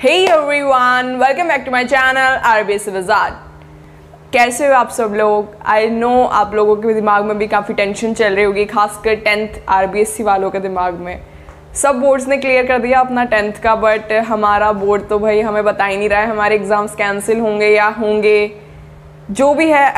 Hey everyone, welcome back to my channel RBS Wizard। कैसे हो आप सब लोग? आई नो आप लोगों के दिमाग में भी काफ़ी टेंशन चल रही होगी, खासकर 10th RBSC वालों के दिमाग में। सब बोर्ड्स ने क्लियर कर दिया अपना 10th का, बट हमारा बोर्ड तो भाई हमें बता ही नहीं रहा है हमारे एग्ज़ाम्स कैंसिल होंगे या होंगे। जो भी है,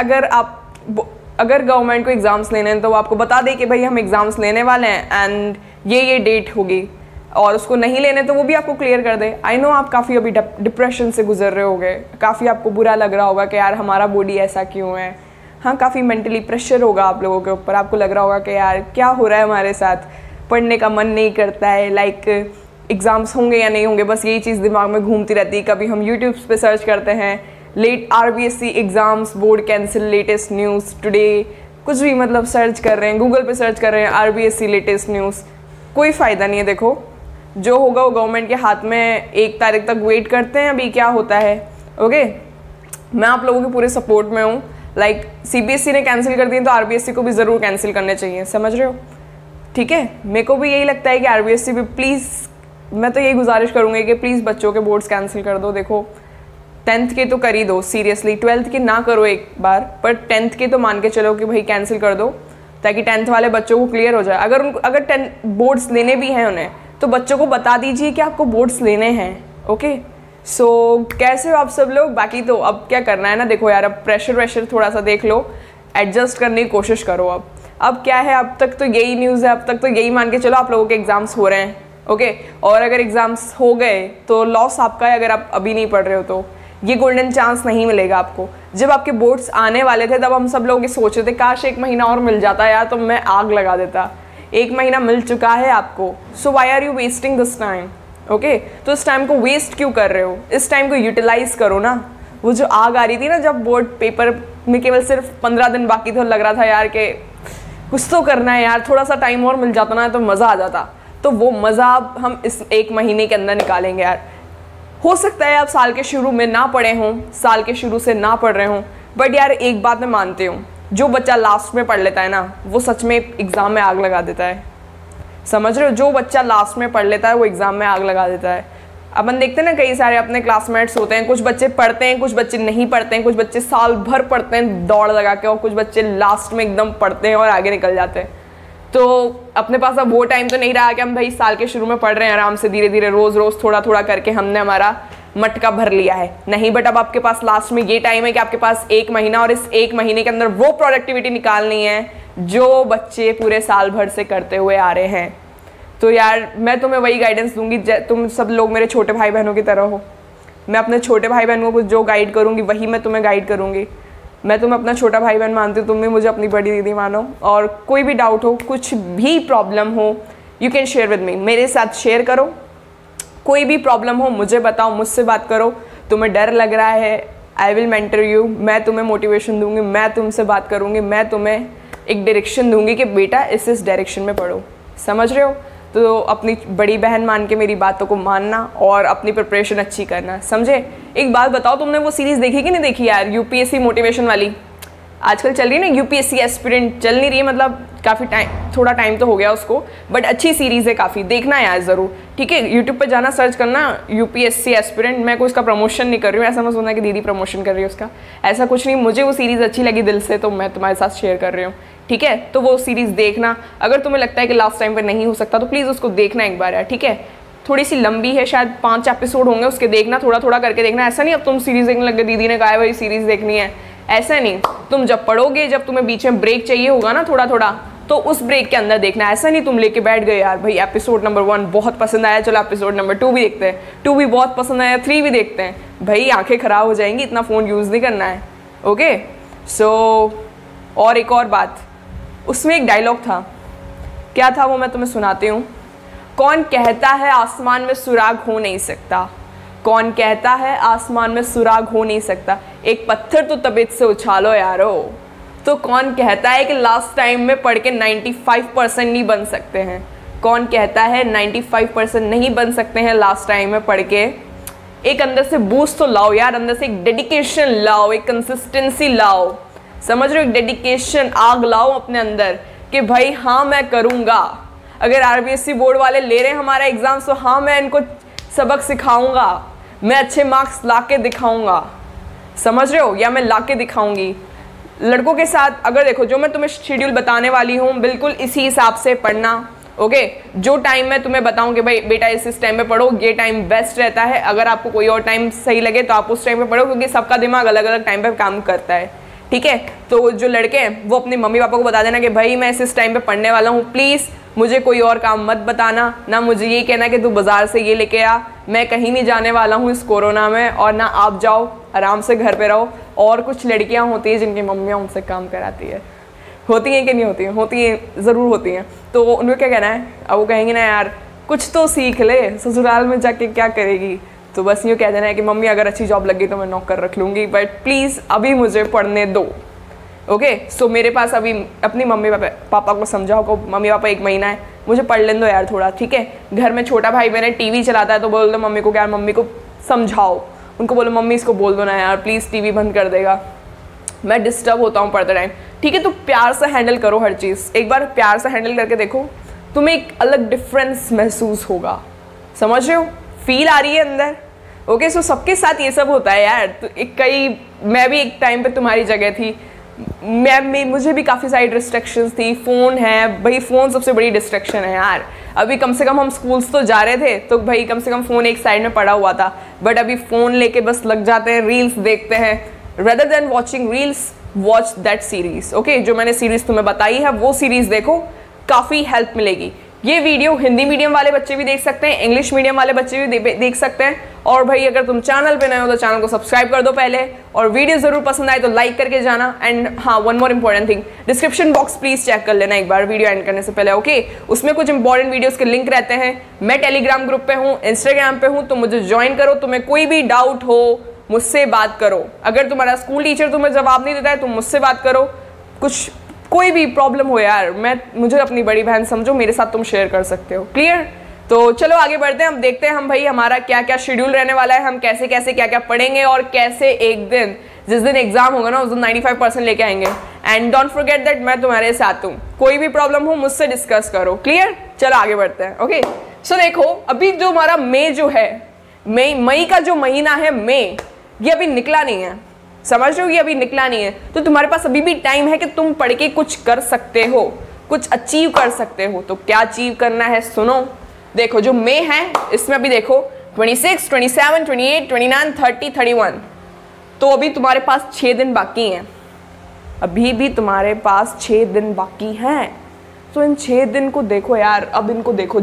अगर गवर्नमेंट को एग्ज़ाम्स लेने हैं तो वो आपको बता दे कि भाई हम एग्ज़ाम्स लेने वाले हैं एंड ये डेट होगी, और उसको नहीं लेने तो वो भी आपको क्लियर कर दे। आई नो आप काफ़ी अभी डिप्रेशन से गुजर रहे होगे, काफ़ी आपको बुरा लग रहा होगा कि यार हमारा बॉडी ऐसा क्यों है। हाँ, काफ़ी मेंटली प्रेशर होगा आप लोगों के ऊपर, आपको लग रहा होगा कि यार क्या हो रहा है हमारे साथ, पढ़ने का मन नहीं करता है, लाइक एग्ज़ाम्स होंगे या नहीं होंगे, बस यही चीज़ दिमाग में घूमती रहती है। कभी हम यूट्यूब पे सर्च करते हैं late RBSC exams board cancel latest news today, कुछ भी मतलब सर्च कर रहे हैं, गूगल पे सर्च कर रहे हैं RBSC लेटेस्ट न्यूज़, कोई फ़ायदा नहीं है। देखो जो होगा वो गवर्नमेंट के हाथ में, 1 तारीख तक वेट करते हैं अभी क्या होता है। ओके, मैं आप लोगों के पूरे सपोर्ट में हूँ। लाइक CBSE ने कैंसिल कर दिए तो RBSC को भी ज़रूर कैंसिल करने चाहिए, समझ रहे हो? ठीक है, मेरे को भी यही लगता है कि RBSC भी प्लीज़, मैं तो यही गुजारिश करूँगी कि प्लीज़ बच्चों के बोर्ड्स कैंसिल कर दो। देखो 10th के तो कर ही दो सीरियसली, 12th के ना करो एक बार, पर 10th के तो मान के चलो कि भाई कैंसिल कर दो, ताकि 10th वाले बच्चों को क्लियर हो जाए। अगर 10 बोर्ड्स लेने भी हैं उन्हें, तो बच्चों को बता दीजिए कि आपको बोर्ड्स लेने हैं। ओके, सो कैसे हो आप सब लोग? बाकी तो अब क्या करना है ना, देखो यार अब प्रेशर थोड़ा सा देख लो, एडजस्ट करने की कोशिश करो। अब क्या है, अब तक तो यही न्यूज़ है, अब तक तो यही मान के चलो आप लोगों के एग्ज़ाम्स हो रहे हैं। ओके, और अगर एग्ज़ाम्स हो गए तो लॉस आपका है, अगर आप अभी नहीं पढ़ रहे हो तो ये गोल्डन चांस नहीं मिलेगा आपको। जब आपके बोर्ड्स आने वाले थे तब हम सब लोग ये सोच रहे थे काश 1 महीना और मिल जाता यार, तो मैं आग लगा देता। 1 महीना मिल चुका है आपको, so why are you wasting this time? Okay, तो इस टाइम को वेस्ट क्यों कर रहे हो? इस टाइम को यूटिलाइज करो ना। वो जो आग आ रही थी ना जब बोर्ड पेपर में केवल सिर्फ 15 दिन बाकी थे, लग रहा था यार कि कुछ तो करना है यार, थोड़ा सा टाइम और मिल जाता ना तो मज़ा आ जाता। तो वो मज़ा अब हम इस 1 महीने के अंदर निकालेंगे यार। हो सकता है आप साल के शुरू में ना पढ़े हों, साल के शुरू से ना पढ़ रहे हों, बट यार एक बात मैं मानती हूँ, जो बच्चा लास्ट में पढ़ लेता है ना वो सच में एग्ज़ाम में आग लगा देता है। समझ रहे हो? जो बच्चा लास्ट में पढ़ लेता है वो एग्ज़ाम में आग लगा देता है। अपन देखते हैं ना, कई सारे अपने क्लासमेट्स होते हैं, कुछ बच्चे पढ़ते हैं, कुछ बच्चे नहीं पढ़ते हैं, कुछ बच्चे साल भर पढ़ते हैं दौड़ लगा के, और कुछ बच्चे लास्ट में एकदम पढ़ते हैं और आगे निकल जाते हैं। तो अपने पास अब वो टाइम तो नहीं रहा कि हम भाई साल के शुरू में पढ़ रहे हैं आराम से, धीरे धीरे रोज़ थोड़ा थोड़ा करके हमने हमारा मटका भर लिया है। नहीं, बट अब आपके पास लास्ट में ये टाइम है कि आपके पास 1 महीना, और इस 1 महीने के अंदर वो प्रोडक्टिविटी निकालनी है जो बच्चे पूरे साल भर से करते हुए आ रहे हैं। तो यार मैं तुम्हें वही गाइडेंस दूंगी, तुम सब लोग मेरे छोटे भाई बहनों की तरह हो। मैं अपने छोटे भाई बहनों को जो गाइड करूँगी वही मैं तुम्हें गाइड करूँगी। मैं तुम्हें अपना छोटा भाई बहन मानती हूँ, तुम भी मुझे अपनी बड़ी दीदी मानो। और कोई भी डाउट हो, कुछ भी प्रॉब्लम हो, you can share with me, मेरे साथ शेयर करो। कोई भी प्रॉब्लम हो मुझे बताओ, मुझसे बात करो। तुम्हें डर लग रहा है, आई विल मेंटर यू, मैं तुम्हें मोटिवेशन दूंगी, मैं तुमसे बात करूँगी, मैं तुम्हें एक डायरेक्शन दूंगी कि बेटा इस डायरेक्शन में पढ़ो। समझ रहे हो? तो अपनी बड़ी बहन मान के मेरी बातों को मानना और अपनी प्रिपरेशन अच्छी करना, समझे? एक बात बताओ, तुमने वो सीरीज़ देखी कि नहीं देखी यार, UPSC मोटिवेशन वाली? आजकल चल रही है ना UPSC एस्पिरेंट, चल नहीं रही है, मतलब काफ़ी टाइम, थोड़ा टाइम तो हो गया उसको, बट अच्छी सीरीज़ है काफ़ी, देखना यार ज़रूर। ठीक है, यूट्यूब पे जाना, सर्च करना UPSC एस्पिरेंट। मैं कोई उसका प्रमोशन नहीं कर रही हूँ, ऐसा मत सोचना कि दीदी प्रमोशन कर रही है उसका, ऐसा कुछ नहीं। मुझे वो सीरीज़ अच्छी लगी दिल से, तो मैं तुम्हारे साथ शेयर कर रही हूँ। ठीक है, तो वो सीरीज़ देखना। अगर तुम्हें लगता है कि लास्ट टाइम पर नहीं हो सकता तो प्लीज़ उसको देखना एक बार यार। ठीक है, थोड़ी सी लंबी है, शायद 5 एपिसोड होंगे उसके, देखना, थोड़ा थोड़ा करके देखना। ऐसा नहीं अब तुम सीरीज़ देखने लग गए, दीदी ने कहा है वही सीरीज़ देखनी है, ऐसा नहीं। तुम जब पढ़ोगे, जब तुम्हें बीच में ब्रेक चाहिए होगा ना थोड़ा थोड़ा, तो उस ब्रेक के अंदर देखना। ऐसा नहीं तुम लेके बैठ गए यार भाई एपिसोड नंबर 1 बहुत पसंद आया, चलो एपिसोड नंबर 2 भी देखते हैं, 2 भी बहुत पसंद आया, 3 भी देखते हैं। भाई आंखें ख़राब हो जाएंगी, इतना फ़ोन यूज़ नहीं करना है। ओके, सो और एक और बात, उसमें एक डायलॉग था, क्या था वो मैं तुम्हें सुनाती हूँ। कौन कहता है आसमान में सुराग हो नहीं सकता? कौन कहता है आसमान में सुराग हो नहीं सकता? एक पत्थर तो तबीयत से उछालो यारो। तो कौन कहता है कि लास्ट टाइम में पढ़ के 95% नहीं बन सकते हैं? कौन कहता है 95% नहीं बन सकते हैं लास्ट टाइम में पढ़ के? एक अंदर से बूस्ट तो लाओ यार, अंदर से एक डेडिकेशन लाओ, एक कंसिस्टेंसी लाओ। समझ रहे हो? एक डेडिकेशन, आग लाओ अपने अंदर कि भाई हाँ मैं करूँगा। अगर RBSC बोर्ड वाले ले रहे हैं हमारा एग्ज़ाम, तो हाँ मैं इनको सबक सिखाऊंगा। मैं अच्छे मार्क्स ला के दिखाऊंगा, समझ रहे हो, या मैं ला के दिखाऊंगी। लड़कों के साथ अगर देखो, जो मैं तुम्हें शेड्यूल बताने वाली हूँ बिल्कुल इसी हिसाब से पढ़ना, ओके। जो टाइम मैं तुम्हें बताऊं कि भाई बेटा इस टाइम पे पढ़ो, ये टाइम बेस्ट रहता है। अगर आपको कोई और टाइम सही लगे तो आप उस टाइम पे पढ़ो, क्योंकि सबका दिमाग अलग अलग टाइम पे काम करता है, ठीक है। तो जो लड़के हैं वो अपनी मम्मी पापा को बता देना कि भाई मैं इस टाइम पे पढ़ने वाला हूँ, प्लीज़ मुझे कोई और काम मत बताना, ना मुझे ये कहना कि तू बाजार से ये लेके आ, मैं कहीं नहीं जाने वाला हूँ इस कोरोना में, और ना आप जाओ, आराम से घर पे रहो। और कुछ लड़कियाँ होती हैं जिनकी मम्मियाँ उनसे काम कराती है, होती हैं कि नहीं होती हैं? होती हैं, ज़रूर होती हैं। तो उन्हें क्या कहना है, अब वो कहेंगी ना यार कुछ तो सीख ले, ससुराल में जाके क्या करेगी। तो बस यूँ कह देना है कि मम्मी अगर अच्छी जॉब लगी तो मैं नौकर रख लूँगी, बट प्लीज़ अभी मुझे पढ़ने दो, ओके। सो मेरे पास अभी अपनी मम्मी पापा को समझाओ को मम्मी पापा 1 महीना है, मुझे पढ़ लेने दो यार थोड़ा, ठीक है। घर में छोटा भाई मेरे टीवी चलाता है तो बोल दो मम्मी को, क्या मम्मी को समझाओ, उनको बोलो मम्मी इसको बोल दो ना यार प्लीज़ टीवी बंद कर देगा, मैं डिस्टर्ब होता हूँ पढ़ते टाइम, ठीक है। तो प्यार से हैंडल करो हर चीज़, एक बार प्यार से हैंडल करके देखो, तुम्हें एक अलग डिफरेंस महसूस होगा, समझ रहे हो, फील आ रही है अंदर, ओके। सो सबके साथ ये सब होता है यार। तो मैं भी एक टाइम पे तुम्हारी जगह थी, मुझे भी काफ़ी सारी डिस्ट्रैक्शंस थी। फ़ोन है भाई, फ़ोन सबसे बड़ी डिस्ट्रैक्शन है यार। अभी कम से कम हम स्कूल्स तो जा रहे थे तो भाई कम से कम फ़ोन एक साइड में पड़ा हुआ था, बट अभी फ़ोन लेके बस लग जाते हैं, रील्स देखते हैं। Rather than watching reels, watch that series, okay. जो मैंने सीरीज़ तुम्हें बताई है वो सीरीज़ देखो, काफ़ी हेल्प मिलेगी। ये वीडियो हिंदी मीडियम वाले बच्चे भी देख सकते हैं, इंग्लिश मीडियम वाले बच्चे भी देख सकते हैं। और भाई अगर तुम चैनल पे नए हो तो चैनल को सब्सक्राइब कर दो पहले, और वीडियो जरूर पसंद आए तो लाइक करके जाना। एंड हाँ, one more important thing, description box please check कर लेना एक बार वीडियो एंड करने से पहले, ओके। उसमें कुछ इंपॉर्टेंट वीडियोस के लिंक रहते हैं। मैं टेलीग्राम ग्रुप पे हूँ, इंस्टाग्राम पे हूँ, तो मुझे ज्वाइन करो। तुम्हें कोई भी डाउट हो मुझसे बात करो। अगर तुम्हारा स्कूल टीचर तुम्हें जवाब नहीं देता है तुम मुझसे बात करो। कोई भी प्रॉब्लम हो यार, मुझे अपनी बड़ी बहन समझो, मेरे साथ तुम शेयर कर सकते हो, क्लियर। तो चलो आगे बढ़ते हैं, हम देखते हैं हम भाई हमारा क्या क्या शेड्यूल रहने वाला है, हम कैसे कैसे क्या क्या पढ़ेंगे, और कैसे एक दिन जिस दिन एग्जाम होगा ना उस दिन 95% लेके आएंगे। एंड डोंट फॉरगेट दैट मैं तुम्हारे साथ हूँ, कोई भी प्रॉब्लम हो मुझसे डिस्कस करो, क्लियर। चलो आगे बढ़ते हैं, ओके। सो देखो अभी जो हमारा मई जो है, मई का जो महीना है मई, ये अभी निकला नहीं है, समझ रहे हो, ये अभी निकला नहीं है। तो तुम्हारे पास अभी भी टाइम है कि तुम पढ़ के कुछ कर सकते हो, कुछ अचीव कर सकते हो। तो क्या अचीव करना है सुनो। देखो जो मई है इसमें अभी देखो 26, 27, 28, 29, 30, 31, तो अभी तुम्हारे पास 6 दिन बाकी हैं, अभी भी तुम्हारे पास 6 दिन बाकी हैं। तो इन 6 दिन को देखो यार, अब इनको देखो।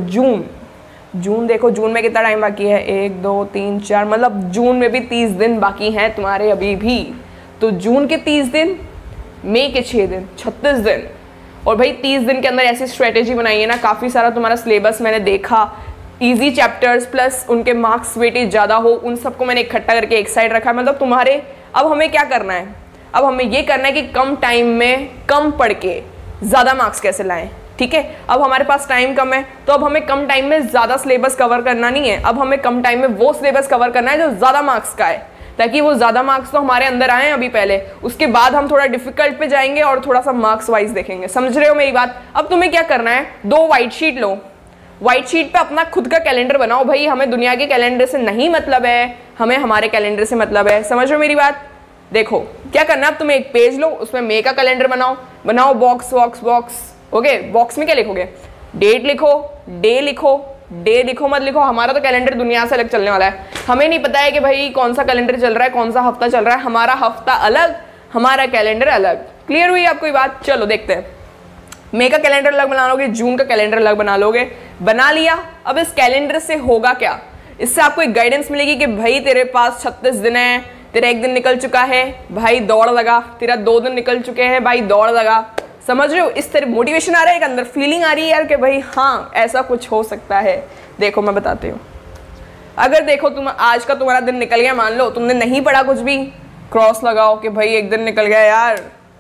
जून देखो, जून में कितना टाइम बाकी है, 1, 2, 3, 4, मतलब जून में भी 30 दिन बाकी हैं तुम्हारे अभी भी। तो जून के 30 दिन, मई के 6 दिन, 36 दिन। और भाई 30 दिन के अंदर ऐसी स्ट्रेटेजी बनाई है ना, काफ़ी सारा तुम्हारा सिलेबस मैंने देखा, इजी चैप्टर्स प्लस उनके मार्क्स वेटेज ज़्यादा हो, उन सबको मैंने इकट्ठा करके एक साइड रखा है। मतलब तुम्हारे, अब हमें क्या करना है, अब हमें ये करना है कि कम टाइम में कम पढ़ के ज़्यादा मार्क्स कैसे लाएं, ठीक है। अब हमारे पास टाइम कम है, तो अब हमें कम टाइम में ज़्यादा सिलेबस कवर करना नहीं है, अब हमें कम टाइम में वो सिलेबस कवर करना है जो ज़्यादा मार्क्स का है, ताकि वो ज़्यादा मार्क्स तो हमारे अंदर आए अभी पहले, उसके बाद हम थोड़ा डिफिकल्ट पे जाएंगे और थोड़ा सा मार्क्स वाइज देखेंगे। समझ रहे हो मेरी बात। अब तुम्हें क्या करना है, 2 वाइट शीट लो, व्हाइट शीट पे अपना खुद का कैलेंडर बनाओ। भाई हमें दुनिया के कैलेंडर से नहीं मतलब है, हमें हमारे कैलेंडर से मतलब है। समझ रहे हो मेरी बात। देखो क्या करना है, तुम्हें एक पेज लो, उसमें मई का कैलेंडर बनाओ बॉक्स, ओके। बॉक्स में क्या लिखोगे, डेट लिखो, डे लिखो मत लिखो। हमारा तो कैलेंडर दुनिया से अलग चलने वाला है, हमें नहीं पता है कि भाई कौन सा कैलेंडर चल रहा है, कौन सा हफ्ता चल रहा है। हमारा हफ्ता अलग, हमारा कैलेंडर अलग। क्लियर हुई आपको ये बात। चलो देखते हैं, मई का कैलेंडर अलग बना लोगे, जून का कैलेंडर अलग बना लोगे। बना लिया, अब इस कैलेंडर से होगा क्या, इससे आपको एक गाइडेंस मिलेगी कि भाई तेरे पास 36 दिन है, तेरा 1 दिन निकल चुका है, भाई दौड़ लगा। तेरा 2 दिन निकल चुके हैं, भाई दौड़ लगा। समझ रहे हो, इस तरह मोटिवेशन आ रहा है, एक अंदर फीलिंग आ रही है यार कि भाई हाँ ऐसा कुछ हो सकता है। देखो मैं बताती हूँ, अगर देखो तुम आज का तुम्हारा दिन निकल गया, मान लो तुमने नहीं पढ़ा कुछ भी, क्रॉस लगाओ कि भाई 1 दिन निकल गया यार,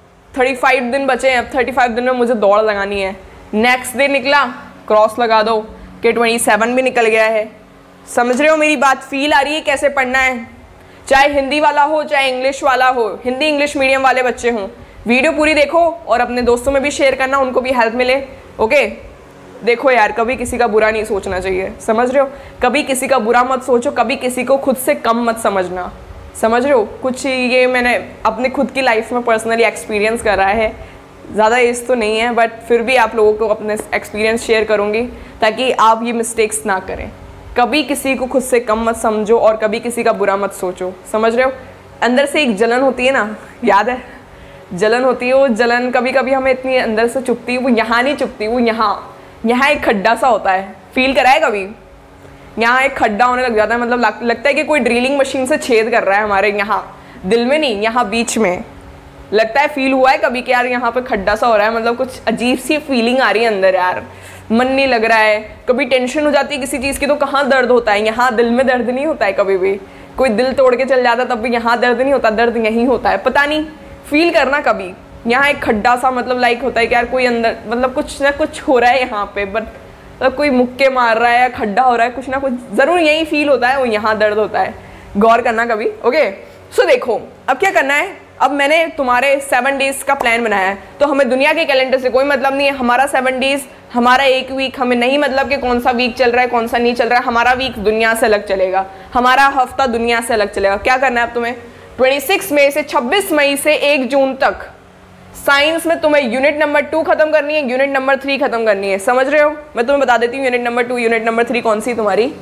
35 दिन बचे हैं, अब 35 दिन में मुझे दौड़ लगानी है। नेक्स्ट डे निकला, क्रॉस लगा दो कि 27 भी निकल गया है। समझ रहे हो मेरी बात, फील आ रही है कैसे पढ़ना है। चाहे हिंदी वाला हो चाहे इंग्लिश वाला हो, हिंदी इंग्लिश मीडियम वाले बच्चे हों, वीडियो पूरी देखो और अपने दोस्तों में भी शेयर करना, उनको भी हेल्प मिले, ओके। देखो यार, कभी किसी का बुरा नहीं सोचना चाहिए, समझ रहे हो? कभी किसी का बुरा मत सोचो, कभी किसी को खुद से कम मत समझना, समझ रहे हो? कुछ ये मैंने अपने खुद की लाइफ में पर्सनली एक्सपीरियंस करा है, ज़्यादा एज तो नहीं है, बट फिर भी आप लोगों को अपने एक्सपीरियंस शेयर करूँगी ताकि आप ये मिस्टेक्स ना करें। कभी किसी को खुद से कम मत समझो और कभी किसी का बुरा मत सोचो, समझ रहे हो? अंदर से एक जलन होती है ना, याद है? जलन होती है, वो जलन कभी कभी हमें इतनी अंदर से चुभती है, वो यहाँ नहीं चुभती, वो यहाँ एक खड्डा सा होता है, फील करा है कभी? यहाँ एक खड्डा होने लग जाता है, मतलब लगता है कि कोई ड्रिलिंग मशीन से छेद कर रहा है हमारे यहाँ, दिल में नहीं, यहाँ बीच में लगता है। फील हुआ है कभी कि यार यहाँ पे खड्डा सा हो रहा है, मतलब कुछ अजीब सी फीलिंग आ रही है अंदर, यार मन नहीं लग रहा है। कभी टेंशन हो जाती है किसी चीज़ की तो कहाँ दर्द होता है? यहाँ दिल में दर्द नहीं होता है कभी भी। कोई दिल तोड़ के चल जाता है तब भी यहाँ दर्द नहीं होता, दर्द यहीं होता है, पता नहीं, फील करना कभी। यहाँ एक खड्डा सा मतलब लाइक होता है कि यार कोई अंदर मतलब कुछ ना कुछ हो रहा है यहाँ पे, बट मतलब कोई मुक्के मार रहा है या खड्डा हो रहा है, कुछ ना कुछ ज़रूर यही फील होता है, वो यहाँ दर्द होता है। गौर करना कभी, ओके? सो देखो अब क्या करना है। अब मैंने तुम्हारे 7 डेज़ का प्लान बनाया है, तो हमें दुनिया के कैलेंडर से कोई मतलब नहीं है। हमारा 7 डेज़, हमारा एक वीक, हमें नहीं मतलब कि कौन सा वीक चल रहा है कौन सा नहीं चल रहा है। हमारा वीक दुनिया से अलग चलेगा, हमारा हफ्ता दुनिया से अलग चलेगा। क्या करना है अब तुम्हें? 26 मई से 26 मई से 1 जून तक साइंस में तुम्हें यूनिट नंबर 2 खत्म करनी है, यूनिट नंबर 3 खत्म करनी है, समझ रहे हो? मैं तुम्हें बता देती हूँ यूनिट नंबर 2 यूनिट नंबर 3 कौन सी तुम्हारी।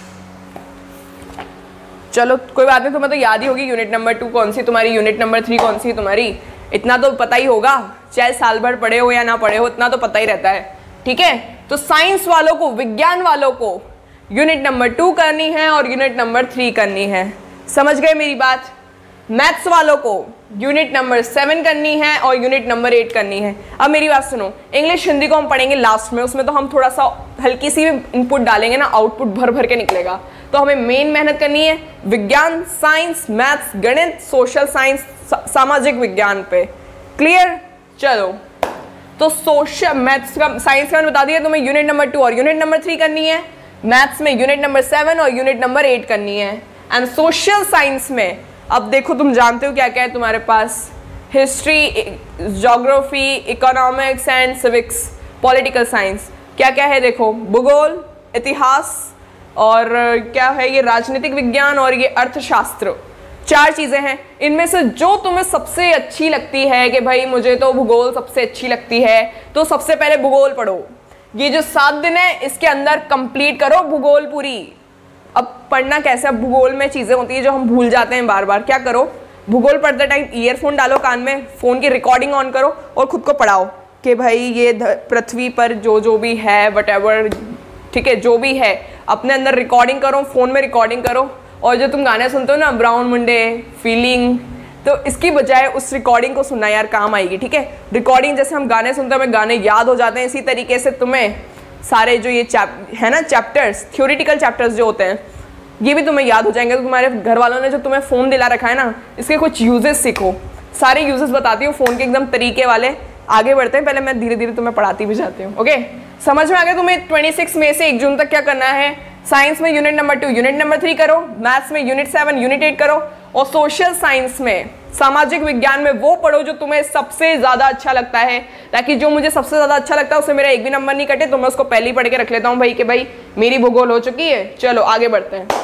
चलो कोई बात नहीं, तुम्हें तो याद ही होगी यूनिट नंबर 2 कौन सी तुम्हारी, यूनिट नंबर 3 कौन सी तुम्हारी, इतना तो पता ही होगा, चाहे साल भर पढ़े हो या ना पढ़े हो, इतना तो पता ही रहता है, ठीक है? तो साइंस वालों को, विज्ञान वालों को यूनिट नंबर 2 करनी है और यूनिट नंबर 3 करनी है, समझ गए मेरी बात? मैथ्स वालों को यूनिट नंबर 7 करनी है और यूनिट नंबर 8 करनी है। अब मेरी बात सुनो, इंग्लिश हिंदी को हम पढ़ेंगे लास्ट में, उसमें तो हम थोड़ा सा हल्की सी इनपुट डालेंगे ना, आउटपुट भर भर के निकलेगा। तो हमें मेन मेहनत करनी है विज्ञान, साइंस, मैथ्स, गणित, सोशल साइंस, सामाजिक विज्ञान पे। क्लियर? चलो तो सोशल मैथ्स का, साइंस का मैंने बता दिया तुम्हें यूनिट नंबर 2 और यूनिट नंबर 3 करनी है, मैथ्स में यूनिट नंबर 7 और यूनिट नंबर 8 करनी है। एंड सोशल साइंस में अब देखो तुम जानते हो क्या क्या है तुम्हारे पास, history, geography, economics and civics, political science, क्या क्या है देखो, भूगोल, इतिहास और क्या है ये राजनीतिक विज्ञान और ये अर्थशास्त्र, 4 चीज़ें हैं। इनमें से जो तुम्हें सबसे अच्छी लगती है कि भाई मुझे तो भूगोल सबसे अच्छी लगती है, तो सबसे पहले भूगोल पढ़ो। ये जो 7 दिन है इसके अंदर कंप्लीट करो भूगोल पूरी। अब पढ़ना कैसे, अब भूगोल में चीज़ें होती है जो हम भूल जाते हैं बार बार। क्या करो, भूगोल पढ़ते टाइम ईयरफोन डालो कान में, फ़ोन की रिकॉर्डिंग ऑन करो और खुद को पढ़ाओ कि भाई ये पृथ्वी पर जो भी है वटेवर, ठीक है, जो भी है अपने अंदर रिकॉर्डिंग करो, फ़ोन में रिकॉर्डिंग करो। और जो तुम गाने सुनते हो ना, ब्राउन मुंडे, फीलिंग, तो इसकी बजाय उस रिकॉर्डिंग को सुनना, यार काम आएगी, ठीक है? रिकॉर्डिंग जैसे हम गाने सुनते हैं हमें गाने याद हो जाते हैं, इसी तरीके से तुम्हें सारे जो ये है ना चैप्टर्स, थ्योरेटिकल चैप्टर्स जो होते हैं, ये भी तुम्हें याद हो जाएंगे। तो तुम्हारे घर वालों ने जो तुम्हें फ़ोन दिला रखा है ना, इसके कुछ यूजेस सीखो, सारे यूजेस बताती हूँ फ़ोन के एकदम तरीके वाले। आगे बढ़ते हैं, पहले मैं धीरे धीरे तुम्हें पढ़ाती भी जाती हूँ, ओके? समझ में आ गया तुम्हें? 26 मई से 1 जून तक क्या करना है। साइंस में यूनिट नंबर 2 यूनिट नंबर 3 करो, मैथ्स में यूनिट 7 यूनिट 8 करो, और सोशल साइंस में, सामाजिक विज्ञान में वो पढ़ो जो तुम्हें सबसे ज़्यादा अच्छा लगता है, ताकि जो मुझे सबसे ज़्यादा अच्छा लगता है उससे मेरा एक भी नंबर नहीं कटे, तो मैं उसको पहले ही पढ़ के रख लेता हूँ भाई कि भाई मेरी भूगोल हो चुकी है। चलो आगे बढ़ते हैं।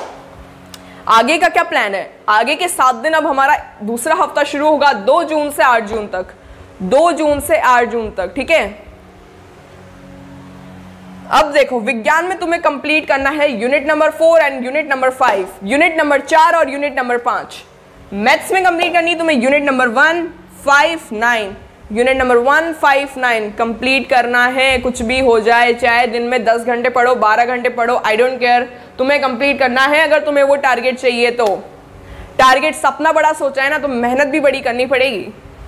आगे का क्या प्लान है? आगे के 7 दिन, अब हमारा दूसरा हफ्ता शुरू होगा 2 जून से 8 जून तक, 2 जून से 8 जून तक, ठीक है? अब देखो विज्ञान में तुम्हें कंप्लीट करना है unit number 4 and unit number 5, unit number 4 और यूनिट नंबर 5। मैथ्स में कंप्लीट करनी है तुम्हें unit number 1, 5, 9, unit number 1, 5, 9 complete करना है, कुछ भी हो जाए, चाहे दिन में 10 घंटे पढ़ो, 12 घंटे पढ़ो, आई डोंट केयर, तुम्हें कंप्लीट करना है। अगर तुम्हें वो टारगेट चाहिए तो, टारगेट सपना बड़ा सोचा है ना, तो मेहनत भी बड़ी करनी पड़ेगी,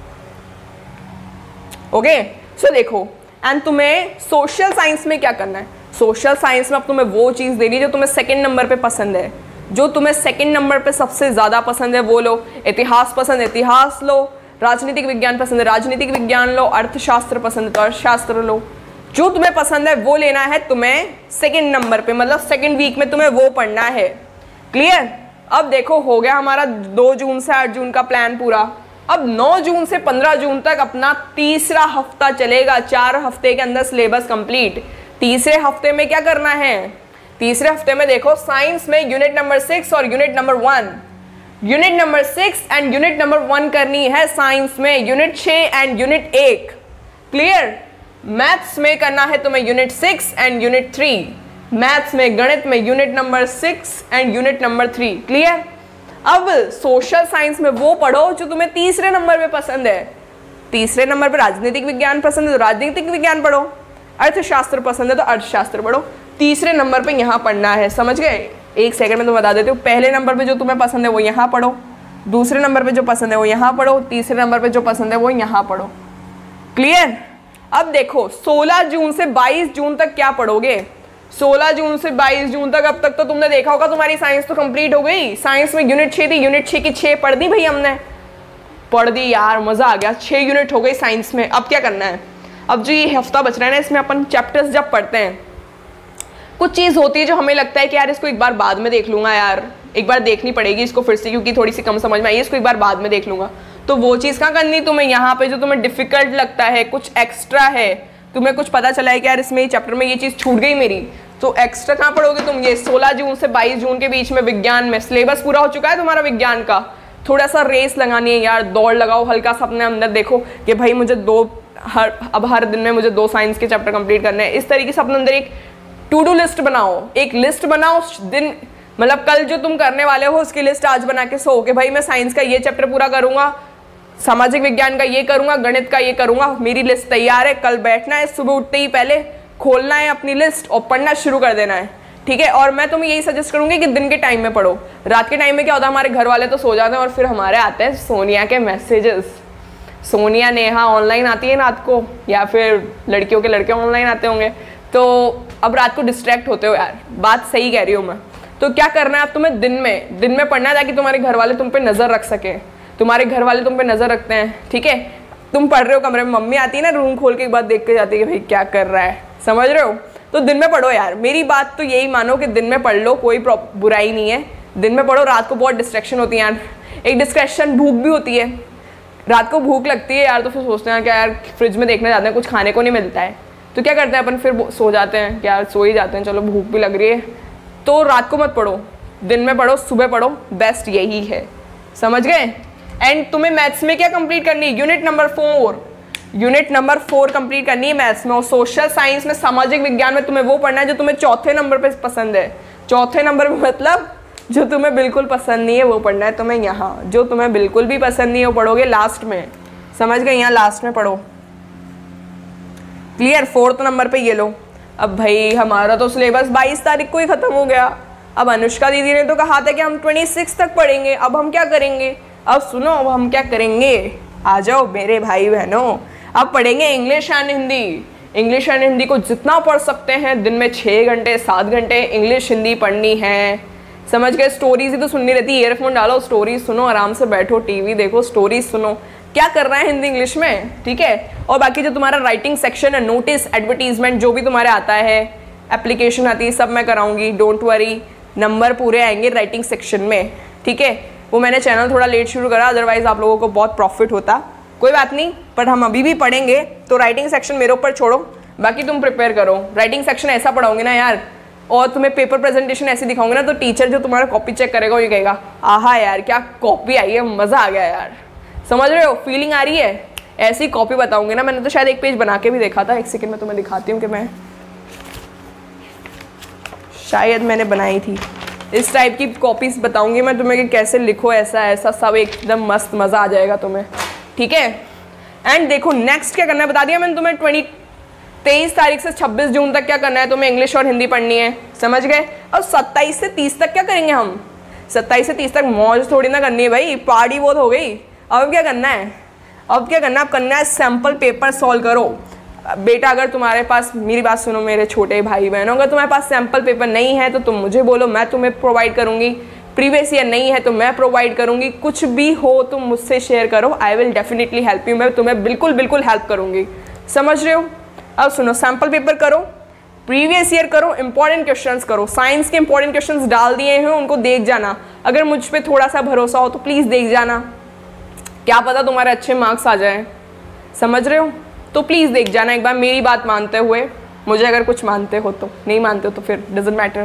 ओके? सो देखो, एंड तुम्हें सोशल साइंस में क्या करना है। सोशल साइंस में अब तुम्हें वो चीज़ देनी है जो तुम्हें 2nd नंबर पे पसंद है, जो तुम्हें 2nd नंबर पे सबसे ज़्यादा पसंद है वो लो। इतिहास पसंद है, इतिहास लो। राजनीतिक विज्ञान पसंद है, राजनीतिक विज्ञान लो। अर्थशास्त्र पसंद है तो अर्थशास्त्र लो। जो तुम्हें पसंद है वो लेना है तुम्हें 2nd नंबर पे, मतलब 2nd वीक में तुम्हें वो पढ़ना है। क्लियर? अब देखो हो गया हमारा 2 जून से 8 जून का प्लान पूरा। अब 9 जून से 15 जून तक अपना तीसरा हफ्ता चलेगा, 4 हफ्ते के अंदर सिलेबस कंप्लीट। तीसरे हफ्ते में क्या करना है? तीसरे हफ्ते में देखो साइंस में यूनिट नंबर 6 और unit number 1, unit number 6 and unit number 1 करनी है साइंस में, unit 6 and unit 1। Clear? Maths में करना है तुम्हें यूनिट 6 एंड यूनिट 3, मैथ्स में गणित में unit number 6 and unit number 3। Clear? अब सोशल साइंस में वो पढ़ो जो तुम्हें तीसरे नंबर पे पसंद है। तीसरे नंबर पे राजनीतिक विज्ञान पसंद है तो राजनीतिक विज्ञान पढ़ो, अर्थशास्त्र पसंद है तो अर्थशास्त्र पढ़ो। तीसरे नंबर पे यहाँ पढ़ना है, समझ गए? एक सेकंड में तुम्हें बता देती हूँ। पहले नंबर पे जो तुम्हें पसंद है वो यहाँ पढ़ो, दूसरे नंबर पे जो पसंद है वो यहाँ पढ़ो, तीसरे नंबर पे जो पसंद है वो यहाँ पढ़ो। क्लियर? अब देखो 16 जून से 22 जून तक क्या पढ़ोगे? 16 जून से 22 जून तक, अब तक तो तुमने देखा होगा तुम्हारी साइंस तो कंप्लीट हो गई। साइंस में यूनिट 6 थी, यूनिट 6 की 6 पढ़ दी भाई हमने, पढ़ दी यार, मजा आ गया। 6 यूनिट हो गई साइंस में। अब क्या करना है? अब जो ये हफ्ता बच रहा है ना, इसमें अपन चैप्टर्स जब पढ़ते हैं, कुछ चीज़ होती है जो हमें लगता है कि यार इसको एक बार बाद में देख लूंगा, यार एक बार देखनी पड़ेगी इसको फिर से क्योंकि थोड़ी सी कम समझ में आई, इसको एक बार बाद में देख लूंगा। तो वो चीज़ कहाँ करनी तुम्हें? यहाँ पे जो तुम्हें डिफिकल्ट लगता है, कुछ एक्स्ट्रा है, तुम्हें कुछ पता चला है कि यार इसमें चैप्टर में ये चीज़ छूट गई मेरी, तो एक्स्ट्रा कहाँ पढ़ोगे तुम? ये 16 जून से 22 जून के बीच में विज्ञान में सिलेबस पूरा हो चुका है तुम्हारा विज्ञान का। थोड़ा सा रेस लगानी है यार, दौड़ लगाओ हल्का सा अपने अंदर, देखो कि भाई मुझे अब हर दिन में मुझे 2 साइंस के चैप्टर कंप्लीट करने हैं। इस तरीके से अपने अंदर एक टू डू लिस्ट बनाओ, एक लिस्ट बनाओ दिन, मतलब कल जो तुम करने वाले हो उसकी लिस्ट आज बना के सो कि भाई मैं साइंस का ये चैप्टर पूरा करूंगा, सामाजिक विज्ञान का ये करूंगा, गणित का ये करूंगा, मेरी लिस्ट तैयार है। कल बैठना है, सुबह उठते ही पहले खोलना है अपनी लिस्ट और पढ़ना शुरू कर देना है, ठीक है? और मैं तुम्हें यही सजेस्ट करूंगी कि दिन के टाइम में पढ़ो। रात के टाइम में क्या होता है, हमारे घर वाले तो सो जाते हैं और फिर हमारे आते हैं सोनिया के मैसेजेस। सोनिया नेहा ऑनलाइन आती है रात को, या फिर लड़कियों के लड़के ऑनलाइन आते होंगे, तो अब रात को डिस्ट्रैक्ट होते हो यार, बात सही कह रही हूँ मैं। तो क्या करना है अब तुम्हें? दिन में पढ़ना है ताकि तुम्हारे घर वाले तुम पे नज़र रख सके। तुम्हारे घर वाले तुम पे नज़र रखते हैं, ठीक है? तुम पढ़ रहे हो कमरे में, मम्मी आती है ना रूम खोल के एक बार देख के जाती है कि भाई क्या कर रहा है, समझ रहे हो? तो दिन में पढ़ो यार, मेरी बात तो यही मानो कि दिन में पढ़ लो, कोई बुराई नहीं है, दिन में पढ़ो। रात को बहुत डिस्ट्रैक्शन होती है यार, एक डिस्ट्रैक्शन भूख भी होती है, रात को भूख लगती है यार, तो फिर सोचते हैं कि यार फ्रिज में देखने जाते हैं कुछ खाने को नहीं मिलता है, तो क्या करते हैं अपन फिर सो जाते हैं कि यार सो ही जाते हैं, चलो भूख भी लग रही है। तो रात को मत पढ़ो, दिन में पढ़ो, सुबह पढ़ो, बेस्ट यही है, समझ गए? एंड तुम्हें मैथ्स में क्या कंप्लीट करनी है? यूनिट नंबर 4 कंप्लीट करनी है मैथ्स में। और सोशल साइंस में, सामाजिक विज्ञान में तुम्हें वो पढ़ना है जो तुम्हें चौथे नंबर पे पसंद है। चौथे नंबर पे मतलब जो तुम्हें बिल्कुल पसंद नहीं है वो पढ़ना है तुम्हें यहाँ, जो तुम्हें बिल्कुल भी पसंद नहीं है वो पढ़ोगे लास्ट में, समझ गए? यहाँ लास्ट में पढ़ो। क्लियर? 4th नंबर पे ये लो। अब भाई हमारा तो सिलेबस 22 तारीख को ही खत्म हो गया। अब अनुष्का दीदी ने तो कहा था कि हम 26 तक पढ़ेंगे, अब हम क्या करेंगे? अब सुनो, अब हम क्या करेंगे, आ जाओ मेरे भाई बहनों, अब पढ़ेंगे English and Hindi. English and Hindi को जितना पढ़ सकते हैं, दिन में 6 घंटे 7 घंटे इंग्लिश हिंदी पढ़नी है, समझ गए? स्टोरीज ही तो सुननी रहती है, ईयरफोन डालो, स्टोरीज सुनो, आराम से बैठो, टीवी देखो, स्टोरीज सुनो, क्या कर रहा है हिंदी इंग्लिश में, ठीक है? और बाकी जो तुम्हारा राइटिंग सेक्शन है, नोटिस, एडवर्टीजमेंट, जो भी तुम्हारे आता है, एप्लीकेशन आती है, सब मैं कराऊंगी, डोंट वरी, नंबर पूरे आएंगे राइटिंग सेक्शन में, ठीक है? वो मैंने चैनल थोड़ा लेट शुरू करा, अदरवाइज आप लोगों को बहुत प्रॉफिट होता, कोई बात नहीं, पर हम अभी भी पढ़ेंगे। तो राइटिंग सेक्शन मेरे ऊपर छोड़ो, बाकी तुम प्रिपेयर करो। राइटिंग सेक्शन ऐसा पढ़ाऊंगी ना यार, और तुम्हें पेपर प्रेजेंटेशन ऐसे दिखाऊंगे ना, तो टीचर जो तुम्हारा कॉपी चेक करेगा वो ये कहेगा, आहा यार क्या कॉपी आई है, मज़ा आ गया यार, समझ रहे हो? फीलिंग आ रही है? ऐसी कॉपी बताऊंगी ना, मैंने तो शायद एक पेज बना के भी देखा था, एक सेकंड में तुम्हें दिखाती हूँ कि मैं शायद मैंने बनाई थी। इस टाइप की कॉपीज बताऊंगी मैं तुम्हें कि कैसे लिखो, ऐसा ऐसा सब एकदम मस्त, मज़ा आ जाएगा तुम्हें, ठीक है? एंड देखो नेक्स्ट क्या करना है, बता दिया मैंने तुम्हें। 23 तारीख से 26 जून तक क्या करना है तुम्हें? इंग्लिश और हिंदी पढ़नी है, समझ गए? और 27 से 30 तक क्या करेंगे हम? 27 से 30 तक मौज थोड़ी ना करनी है भाई, पार्टी बहुत हो गई। अब क्या करना है? अब क्या करना है? अब करना है सैम्पल पेपर सॉल्व करो। बेटा अगर तुम्हारे पास, मेरी बात सुनो मेरे छोटे भाई बहनों, अगर तुम्हारे पास सैम्पल पेपर नहीं है तो तुम मुझे बोलो, मैं तुम्हें प्रोवाइड करूंगी। प्रीवियस ईयर नहीं है तो मैं प्रोवाइड करूंगी, कुछ भी हो तुम मुझसे शेयर करो, I will definitely help you, मैं तुम्हें बिल्कुल बिल्कुल हेल्प करूंगी, समझ रहे हो? अब सुनो, सैम्पल पेपर करो, प्रीवियस ईयर करो, इंपॉर्टेंट क्वेश्चंस करो, साइंस के इंपॉर्टेंट क्वेश्चंस डाल दिए हैं, उनको देख जाना। अगर मुझ पर थोड़ा सा भरोसा हो तो प्लीज़ देख जाना, क्या पता तुम्हारे अच्छे मार्क्स आ जाए, समझ रहे हो? तो प्लीज़ देख जाना एक बार, मेरी बात मानते हुए मुझे अगर कुछ मानते हो तो, नहीं मानते हो तो फिर डजंट मैटर।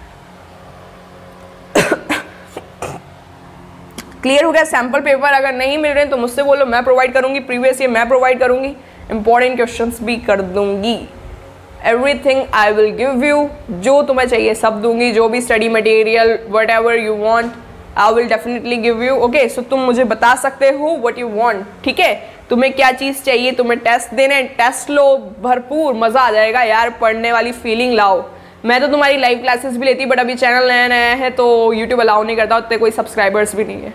क्लियर हो गया? सैम्पल पेपर अगर नहीं मिल रहे हैं तो मुझसे बोलो, मैं प्रोवाइड करूंगी, प्रीवियस ईयर मैं प्रोवाइड करूंगी, इंपॉर्टेंट क्वेश्चंस भी कर दूंगी। Everything I will give you, जो तुम्हें चाहिए सब दूंगी, जो भी study material whatever you want I will definitely give you. Okay, so तुम मुझे बता सकते हो वट यू वॉन्ट, ठीक है? तुम्हें क्या चीज़ चाहिए, तुम्हें टेस्ट देने, टेस्ट लो, भरपूर मज़ा आ जाएगा यार, पढ़ने वाली फीलिंग लाओ। मैं तो तुम्हारी लाइव क्लासेस भी लेती, बट अभी चैनल नया नया है तो यूट्यूब अलाउ नहीं करता, उतने कोई सब्सक्राइबर्स भी नहीं है,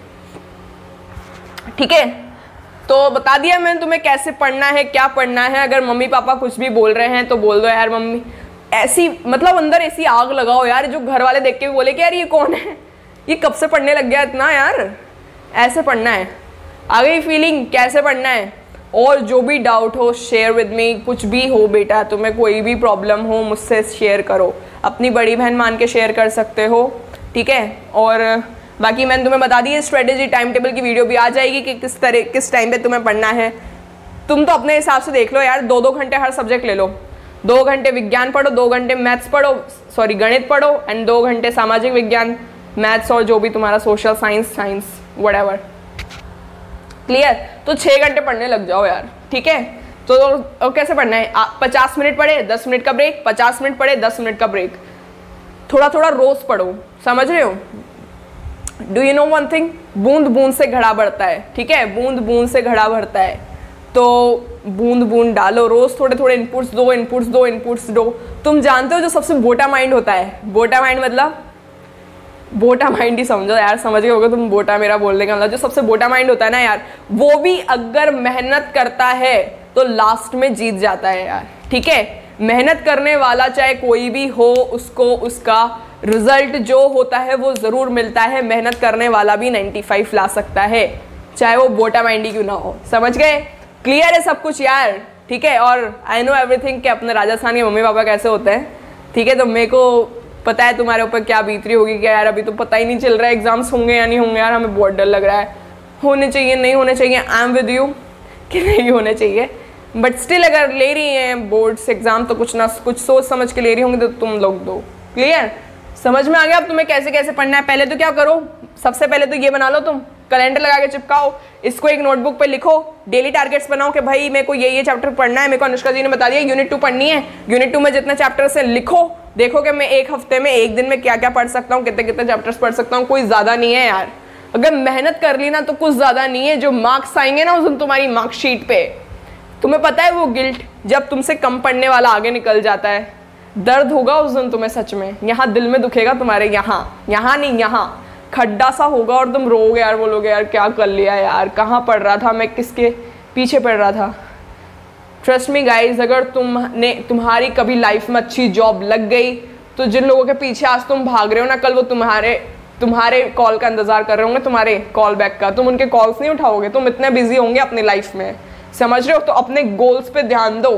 ठीक है? तो बता दिया मैंने तुम्हें कैसे पढ़ना है, क्या पढ़ना है। अगर मम्मी पापा कुछ भी बोल रहे हैं तो बोल दो यार मम्मी, ऐसी मतलब अंदर ऐसी आग लगाओ यार, जो घर वाले देख के भी बोले कि यार ये कौन है, ये कब से पढ़ने लग गया इतना यार, ऐसे पढ़ना है। आ गई फीलिंग कैसे पढ़ना है? और जो भी डाउट हो शेयर विद मी, कुछ भी हो बेटा, तुम्हें कोई भी प्रॉब्लम हो मुझसे शेयर करो, अपनी बड़ी बहन मान के शेयर कर सकते हो, ठीक है? और बाकी मैंने तुम्हें बता दी स्ट्रेटेजी टाइम टेबल की वीडियो भी आ जाएगी कि किस टाइम पे तुम्हें पढ़ना है। तुम तो अपने हिसाब से देख लो यार, 2-2 घंटे हर सब्जेक्ट ले लो, 2 घंटे विज्ञान पढ़ो, 2 घंटे मैथ्स पढ़ो, सॉरी गणित पढ़ो, एंड 2 घंटे सामाजिक विज्ञान, मैथ्स और जो भी तुम्हारा सोशल साइंस व्हाटएवर। क्लियर? तो 6 घंटे पढ़ने लग जाओ यार, ठीक है? तो कैसे पढ़ना है? 50 मिनट पढ़े, 10 मिनट का ब्रेक, 50 मिनट पढ़े, 10 मिनट का ब्रेक, थोड़ा थोड़ा रोज पढ़ो, समझ रहे हो? Do you know one thing, बूंद बूंद से घड़ा बढ़ता है, ठीक है? बूंद बूंद से घड़ा बढ़ता है, तो बूंद बूंद डालो, रोज थोड़े थोड़े इनपुट्स दो। तुम जानते हो जो सबसे बोटा माइंड होता है, बोटा माइंड मतलब बोटा माइंड ही समझो यार, समझ गए होगे तुम बोटा मेरा बोलने का मतलब। जो सबसे बोटा माइंड होता है ना यार, वो भी अगर मेहनत करता है तो लास्ट में जीत जाता है यार, ठीक है? मेहनत करने वाला चाहे कोई भी हो, उसको उसका रिजल्ट जो होता है वो ज़रूर मिलता है। मेहनत करने वाला भी 95 ला सकता है, चाहे वो बोटा माइंड ही क्यों ना हो, समझ गए? क्लियर है सब कुछ यार, ठीक है? और आई नो एवरीथिंग कि अपने राजस्थान के मम्मी पापा कैसे होते हैं, ठीक है? तो मेरे को पता है तुम्हारे ऊपर क्या बीत रही होगी, क्या यार अभी तो पता ही नहीं चल रहा है एग्जाम्स होंगे या नहीं होंगे यार, हमें बहुत डर लग रहा है, होने चाहिए नहीं होने चाहिए, आई एम विद यू कि नहीं होने चाहिए, बट स्टिल अगर ले रही हैं बोर्ड्स एग्जाम तो कुछ ना कुछ सोच समझ के ले रही होंगी, तो तुम लोग दो। क्लियर? समझ में आ गया अब तुम्हें कैसे कैसे पढ़ना है? पहले तो क्या करो, सबसे पहले तो ये बना लो, तुम कैलेंडर लगा के चिपकाओ, इसको एक नोटबुक पे लिखो, डेली टारगेट्स बनाओ कि भाई मेरे को ये चैप्टर पढ़ना है, मेरे को अनुष्का जी ने बता दिया यूनिट 2 पढ़नी है, यूनिट 2 में जितने चैप्टर्स है लिखो, देखो कि मैं एक हफ्ते में एक दिन में क्या क्या पढ़ सकता हूँ, कितने कितने चैप्टर्स पढ़ सकता हूँ, कोई ज़्यादा नहीं है यार। अगर मेहनत कर ली ना तो कुछ ज़्यादा नहीं है, जो मार्क्स आएंगे ना उस दिन तुम्हारी मार्कशीट पे, तुम्हें पता है वो गिल्ट जब तुमसे कम पढ़ने वाला आगे निकल जाता है, दर्द होगा उस दिन तुम्हें सच में, यहाँ दिल में दुखेगा तुम्हारे, यहाँ नहीं, यहाँ खड्डा सा होगा और तुम रोगे यार, बोलोगे यार क्या कर लिया यार, कहाँ पढ़ रहा था मैं, किसके पीछे पढ़ रहा था। ट्रस्ट मी गाइज, अगर तुम्हारी कभी लाइफ में अच्छी जॉब लग गई तो जिन लोगों के पीछे आज तुम भाग रहे हो ना, कल वो तुम्हारे कॉल का इंतजार कर रहे होंगे, तुम्हारे कॉल बैक का, तुम उनके कॉल्स नहीं उठाओगे, तुम इतने बिजी होंगे अपनी लाइफ में, समझ रहे हो? तो अपने गोल्स पे ध्यान दो,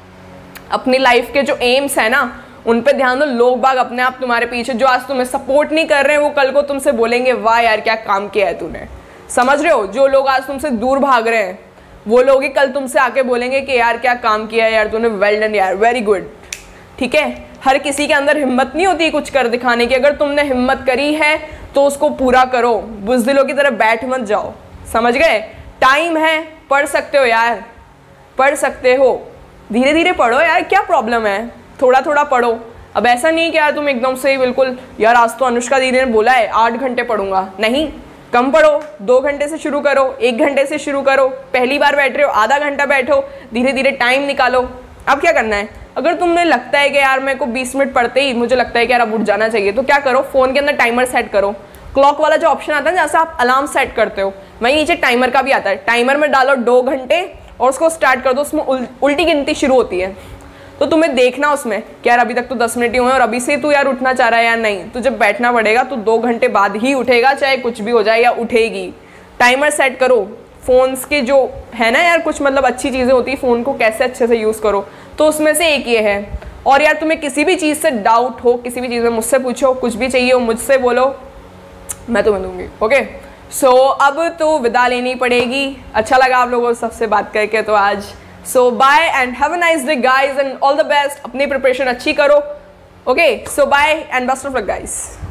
अपनी लाइफ के जो एम्स है ना उन पे ध्यान दो। लोग बाग अपने आप तुम्हारे पीछे जो आज तुम्हें सपोर्ट नहीं कर रहे हैं, वो कल को तुमसे बोलेंगे वाह यार क्या काम किया है तूने, समझ रहे हो? जो लोग आज तुमसे दूर भाग रहे हैं वो लोग ही कल तुमसे आके बोलेंगे कि यार क्या काम किया है यार तूने, वेल डन यार, वेरी गुड, ठीक है? हर किसी के अंदर हिम्मत नहीं होती कुछ कर दिखाने की, अगर तुमने हिम्मत करी है तो उसको पूरा करो, बुज़दिलों की तरह बैठ मत जाओ, समझ गए? टाइम है, पढ़ सकते हो यार, पढ़ सकते हो, धीरे धीरे पढ़ो यार, क्या प्रॉब्लम है? थोड़ा थोड़ा पढ़ो। अब ऐसा नहीं कि यार तुम एकदम से ही बिल्कुल यार आज तो अनुष्का दीदी ने बोला है 8 घंटे पढ़ूंगा, नहीं, कम पढ़ो, 2 घंटे से शुरू करो, 1 घंटे से शुरू करो, पहली बार बैठ रहे हो आधा घंटा बैठो, धीरे धीरे टाइम निकालो। अब क्या करना है, अगर तुम्हें लगता है कि यार मेरे को 20 मिनट पढ़ते ही मुझे लगता है कि यार अब उठ जाना चाहिए, तो क्या करो, फ़ोन के अंदर टाइमर सेट करो, क्लॉक वाला जो ऑप्शन आता है जहाँ से आप अलार्म सेट करते हो, वहीं नीचे टाइमर का भी आता है, टाइमर में डालो 2 घंटे और उसको स्टार्ट कर दो, उसमें उल्टी गिनती शुरू होती है, तो तुम्हें देखना उसमें कि यार अभी तक तो 10 मिनट ही हुए और अभी से तू यार उठना चाह रहा है या नहीं, तुझे बैठना पड़ेगा, तो 2 घंटे बाद ही उठेगा, चाहे कुछ भी हो जाए, या उठेगी। टाइमर सेट करो। फ़ोन्स के जो है ना यार कुछ मतलब अच्छी चीज़ें होती है, फ़ोन को कैसे अच्छे से यूज़ करो, तो उसमें से एक ये है। और यार तुम्हें किसी भी चीज़ से डाउट हो, किसी भी चीज़ में मुझसे पूछो, कुछ भी चाहिए हो मुझसे बोलो, मैं तुम्हें दूंगी। ओके, सो अब तो विदा लेनी पड़ेगी। अच्छा लगा आप लोगों को सबसे बात करके, तो आज so bye and have a nice day guys and all the best. अपनी प्रिपरेशन अच्छी करो। Okay, so bye and best of luck guys.